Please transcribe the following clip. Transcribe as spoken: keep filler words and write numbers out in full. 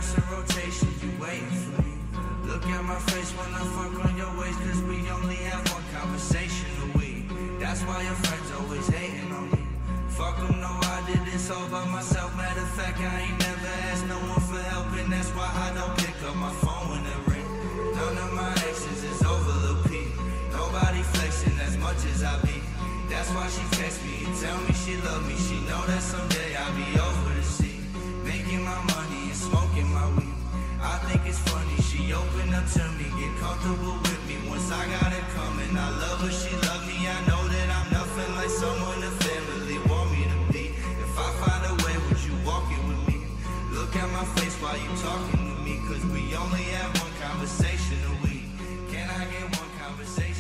reverse and rotation, you waiting for me. Look at my face when I fuck on your waist, cause we only have one conversation a week. That's why your friends always hating on me. Fuck them, no, I did this all by myself. Matter of fact, I ain't never asked no one for help, and that's why I don't pick up my phone when it ring. None of my exes is over the P. Nobody flexing as much as I be. That's why she text me and tell me she love me. She know that someday I'll be over the sea, making my money and smoking my weed. I think it's funny, she opened up to me, get comfortable with me. Once I got it coming, I love her, she love me. I know that I'm nothing like someone the family want me to be. If I find a way, would you walk it with me? Look at my face while you talking to me, cause we only have one conversation a week. Can I get one conversation?